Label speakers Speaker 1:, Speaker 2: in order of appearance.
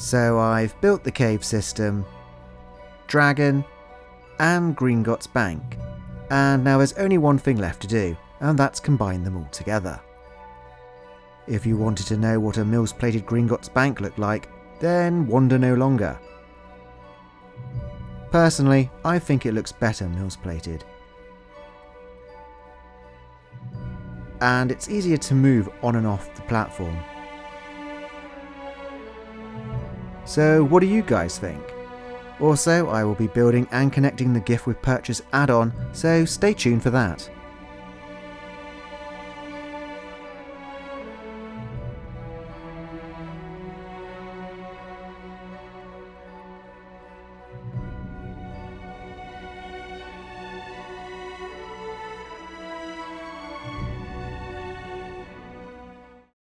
Speaker 1: So I've built the cave system, dragon, and Gringotts Bank, and now there's only one thing left to do, and that's combine them all together. If you wanted to know what a MILS plated Gringotts Bank looked like, then wonder no longer. Personally, I think it looks better MILS plated. And it's easier to move on and off the platform. So what do you guys think? Also, I will be building and connecting the gift with purchase add-on, so stay tuned for that.